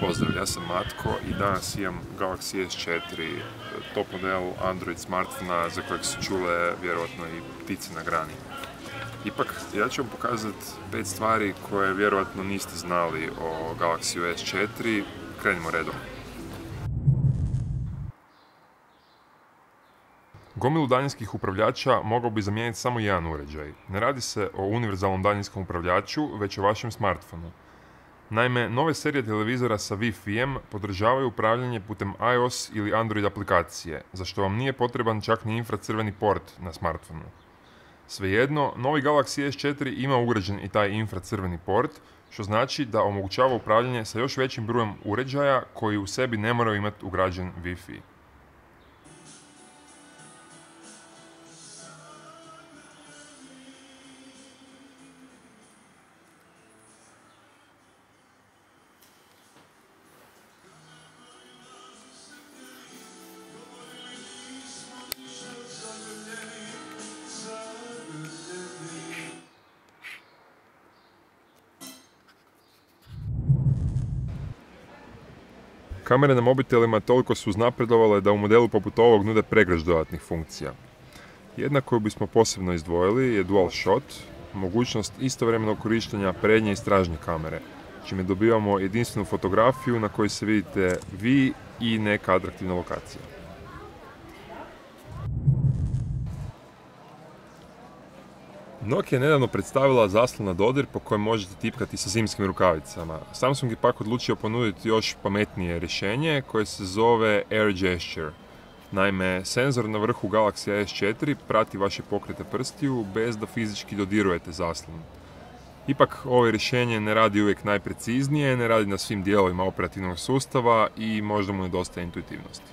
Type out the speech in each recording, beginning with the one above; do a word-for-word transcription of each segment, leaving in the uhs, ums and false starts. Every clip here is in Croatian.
Pozdrav, ja sam Matko i danas imam Galaxy S četiri, top model Android smartfona za kojeg su čule vjerojatno i ptice na grani. Ipak, ja ću vam pokazati pet stvari koje vjerojatno niste znali o Galaxy S četiri. Krenimo redom. Gomilu daljinskih upravljača mogao bi zamijeniti samo jedan uređaj. Ne radi se o univerzalnom daljinskom upravljaču, već o vašem smartfonu. Naime, nove serije televizora sa Wi-Fi-em podržavaju upravljanje putem iOS ili Android aplikacije, za što vam nije potreban čak ni infracrveni port na smartfonu. Svejedno, novi Galaxy S četiri ima ugrađen i taj infracrveni port, što znači da omogućava upravljanje sa još većim brojem uređaja koji u sebi ne moraju imati ugrađen Wi-Fi. Kamere na mobitelima toliko su uznapredovale da u modelu poput ovog nude pregršt dodatnih funkcija. Jedna koju bismo posebno izdvojili je Dual Shot, mogućnost istovremenog korištenja prednje i stražnje kamere, čime dobivamo jedinstvenu fotografiju na kojoj se vidite vi i neka atraktivna lokacija. Nokia je nedavno predstavila zaslon na dodir po kojem možete tipkati sa zimskim rukavicama. Samsung je pak odlučio ponuditi još pametnije rješenje koje se zove Air Gesture. Naime, senzor na vrhu Galaxy S četiri prati vaše pokrete prstiju bez da fizički dodirujete zaslon. Ipak, ovo rješenje ne radi uvijek najpreciznije, ne radi na svim dijelovima operativnog sustava i možda mu nedostaje intuitivnosti.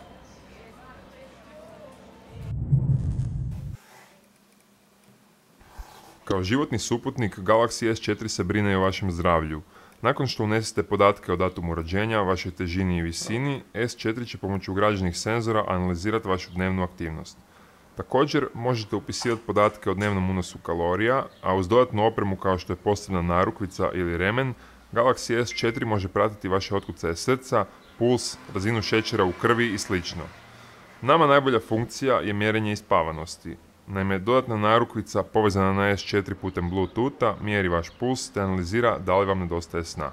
Kao životni suputnik, Galaxy S četiri se brine i o vašem zdravlju. Nakon što unesete podatke o datumu rođenja, vašoj težini i visini, S četiri će pomoću ugrađenih senzora analizirati vašu dnevnu aktivnost. Također, možete upisivati podatke o dnevnom unosu kalorija, a uz dodatnu opremu kao što je posebna narukvica ili remen, Galaxy S četiri može pratiti vaše otkucaje srca, puls, razinu šećera u krvi i sl. Nama najbolja funkcija je mjerenje ispavanosti. Naime, dodatna narukvica povezana na S četiri putem Bluetootha mjeri vaš puls te analizira da li vam nedostaje sna.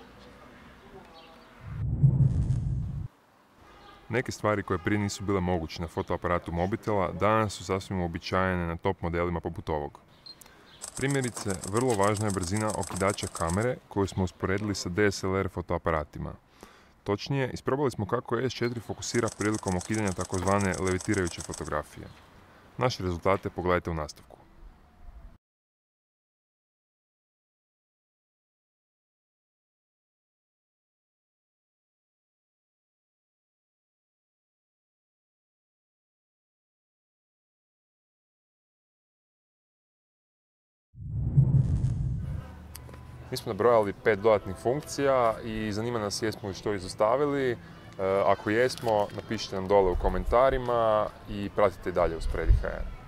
Neke stvari koje prije nisu bile moguće na fotoaparatu mobitela danas su sasvim uobičajene na top modelima poput ovog. Primjerice, vrlo važna je brzina okidača kamere koju smo usporedili sa D S L R fotoaparatima. Točnije, isprobali smo kako S četiri fokusira prilikom okidanja takozvane levitirajuće fotografije. Naše rezultate pogledajte u nastavku. Mi smo nabrojali pet dodatnih funkcija i zanima nas jesmo li što izostavili. Ako jesmo, napišite nam dole u komentarima i pratite dalje Usporedi H R.